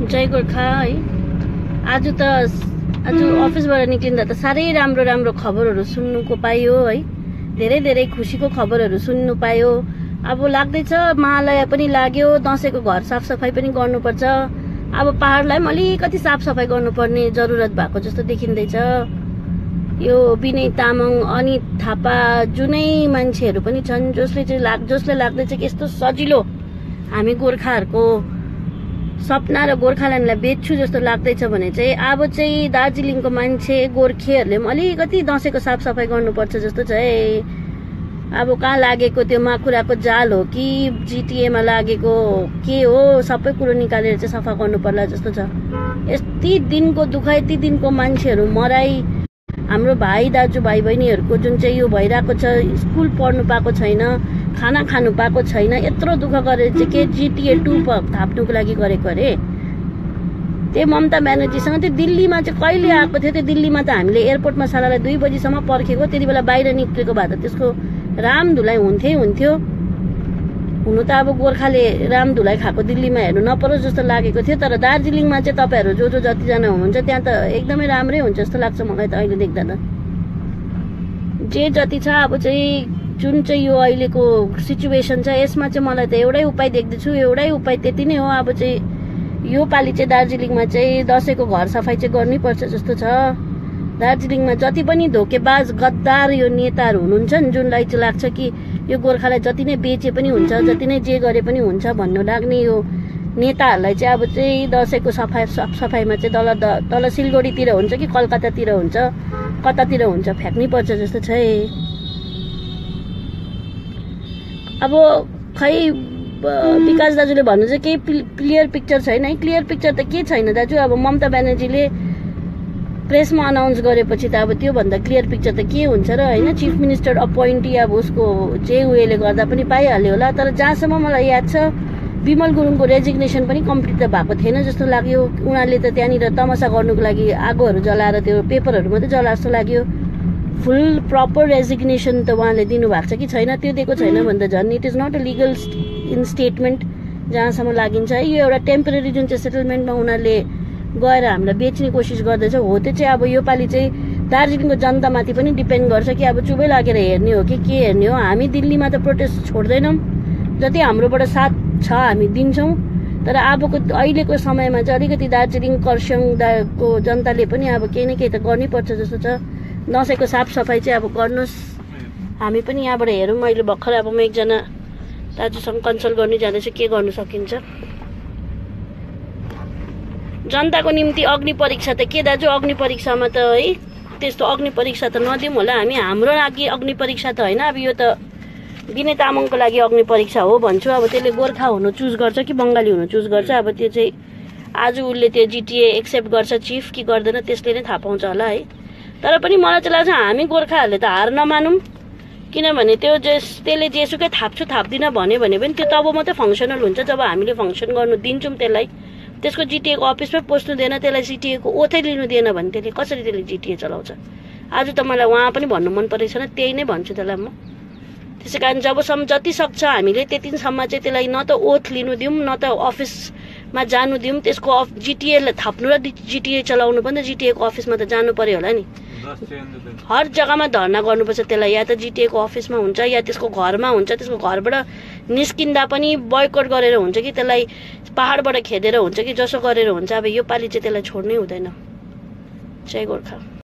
जय गोर्खा है। आज अफिसबाट निक्लिँदा त साह्रै राम्रो राम्रो खबरहरू सुन्नुको पाइयो है। धेरै धेरै खुसीको खबरहरू सुन्नु पायो। अब लाग्दैछ महालय पनि लाग्यो, दसैँको घर साफसफाई पनि गर्नुपर्छ। अब पहाडलाई पनि अलिकति साफसफाई गर्नुपर्ने जरुरत भएको जस्तो देखिँदैछ। यो विनय तामाङ, अनित थापा जुनै मान्छेहरू पनि छन् जसले लाग्दैछ कि यस्तो सजिलो हामी गोर्खाहरूको सपना र गोर्खाल्यान्डलाई बेच्छु जस्तो लाग्दैछ भने चाहिँ अब चाहिँ दार्जिलिङको मान्छे गोर्खेहरूले पनि अलिकति दसैँको साफसफाई गर्नुपर्छ जस्तो छ है। अब कहाँ लागेको त्यो माकुराको जाल हो कि जिटिएमा लागेको के हो, सबै कुरो निकालेर चाहिँ सफा गर्नु पर्ला जस्तो छ। यति दिनको दुःख, यति दिनको मान्छेहरू मराई, हाम्रो भाइ दाजु भाइ बहिनीहरूको जुन चाहिँ यो भइरहेको छ, स्कुल पढ्नु पाएको छैन, खाना खानु पाएको छैन, यत्रो दुःख गरेर चाहिँ के जिटिए 2 थाप्नुको लागि गरेको अरे। त्यो ममता ब्यानर्जीसँग त्यो दिल्लीमा चाहिँ कहिले आएको थियो? त्यो दिल्लीमा त हामीले एयरपोर्टमा सालालाई 2 बजीसम्म पर्खेको, त्यति बेला बाहिर निक्लेको भए त त्यसको रामधुलाई हुन्थ्यो। हुनु त अब गोर्खाले रामधुलाई खाएको दिल्लीमा हेर्नु नपरोस् जस्तो लागेको थियो। तर दार्जिलिङमा चाहिँ तपाईँहरू जो जतिजना हुनुहुन्छ त्यहाँ त एकदमै राम्रै हुन्छ जस्तो लाग्छ मलाई त अहिले देख्दा त। जे जति छ अब चाहिँ जुन चाहिँ यो अहिलेको सिचुएसन छ यसमा चाहिँ मलाई त एउटै उपाय देख्दैछु। एउटै उपाय त्यति नै हो। अब चाहिँ यो पालि चाहिँ दार्जिलिङमा चाहिँ दसैँको घर सफाई चाहिँ गर्नैपर्छ जस्तो छ। दार्जिलिङमा जति पनि धोकेबाज गद्दार यो नेताहरू हुनुहुन्छ नि, जुनलाई चाहिँ लाग्छ कि यो गोर्खालाई जति नै बेचे पनि हुन्छ, जति नै जे गरे पनि हुन्छ भन्नु लाग्ने यो नेताहरूलाई चाहिँ अब चाहिँ दसैँको सफाइमा चाहिँ तल सिलगढीतिर हुन्छ कि कलकत्तातिर हुन्छ, कतातिर हुन्छ फ्याँक्नै पर्छ जस्तो छ है। अब खै विकास दाजुले भन्नु चाहिँ केही क्लियर पिक्चर छैन है। क्लियर पिक्चर त के छैन दाजु। अब ममता ब्यानर्जीले प्रेसमा अनाउन्स गरेपछि त अब त्योभन्दा क्लियर पिक्चर त के हुन्छ र होइन। चिफ मिनिस्टर अपोइन्टी अब उसको जे उयोले गर्दा पनि पाइहाल्यो होला। तर जहाँसम्म मलाई याद छ विमल गुरुङको रेजिग्नेसन पनि कम्प्लिट त भएको थिएन जस्तो लाग्यो। उनीहरूले त त्यहाँनिर तमासा गर्नुको लागि आगोहरू जलाएर त्यो पेपरहरू मात्रै जला जस्तो लाग्यो। फुल प्रपर रेजिग्नेसन त उहाँले दिनुभएको छ कि छैन, त्यो दिएको छैन भने त झन् it is not a legal in statement जहाँसम्म लागिन्छ। यो एउटा टेम्पोरेरी जुन चाहिँ सेटलमेन्टमा उनीहरूले गएर हामीलाई बेच्ने कोसिस गर्दैछ हो, त्यो चाहिँ अब योपालि चाहिँ दार्जिलिङको जनतामाथि पनि डिपेन्ड गर्छ कि अब चुबै लागेर हेर्ने हो कि के हेर्ने हो। हामी दिल्लीमा त प्रोटेस्ट छोड्दैनौँ, जति हाम्रोबाट साथ छ हामी दिन्छौँ। तर अबको अहिलेको समयमा चाहिँ अलिकति दार्जिलिङ खरसाङको जनताले पनि अब केही न केही त गर्नैपर्छ जस्तो छ। दसैँको साफसफाई चाहिँ अब गर्नुहोस्, हामी पनि यहाँबाट हेरौँ। मैले भर्खर अब म एकजना दाजुसँग कन्सल्ट गर्नु जाँदैछु के गर्नु सकिन्छ। जनताको निम्ति अग्नि परीक्षा त के दाजु, अग्नि परीक्षामा त है त्यस्तो अग्नि परीक्षा त नदिउँ होला हामी। हाम्रो लागि अग्नि परीक्षा त होइन। अब यो त विनय तामाङको लागि अग्नि परीक्षा हो भन्छु। अब त्यसले गोर्खा हुनु चुज गर्छ कि बङ्गाली हुनु चुज गर्छ, अब त्यो चाहिँ आज उसले त्यो जिटिए एक्सेप्ट गर्छ चिफ कि गर्दैन त्यसले नै थाहा पाउँछ होला है। तर पनि मलाई चाहिँ लाग्छ हामी गोर्खाहरूले त हार नमानौँ, किनभने त्यो त्यसले जेसुकै थाप्दिनँ भन्यो भने पनि त्यो तब मात्रै फङ्सनल हुन्छ जब हामीले फङ्सन गर्नु दिन्छौँ त्यसलाई। त्यसको जिटिएको अफिसमै पस्नु दिएन, त्यसलाई जिटिएको ओथै लिनु दिएन भने त्यसले कसरी त्यसले जिटिए चलाउँछ। आज त मलाई उहाँ पनि भन्नु मन परेको छैन, त्यही नै भन्छु त्यसलाई म। त्यसै कारण जबसम्म जति सक्छ हामीले त्यतिसम्म चाहिँ त्यसलाई न त ओथ लिनु दिउँ, न त अफिसमा जानु दिउँ। त्यसको जिटिएलाई थाप्नु र जिटिए चलाउनु पनि त जिटिएको अफिसमा त जानु पर्यो होला नि। हर जग्गामा धर्ना गर्नुपर्छ त्यसलाई, या त जिटिएको अफिसमा हुन्छ या त्यसको घरमा हुन्छ। त्यसको घरबाट निस्किँदा पनि बोयकट गरेर हुन्छ कि त्यसलाई पहाडबाट खेदेर हुन्छ कि जसो गरेर हुन्छ। अब यो पालि चाहिँ त्यसलाई छोड्नै हुँदैन। जय गोर्खा।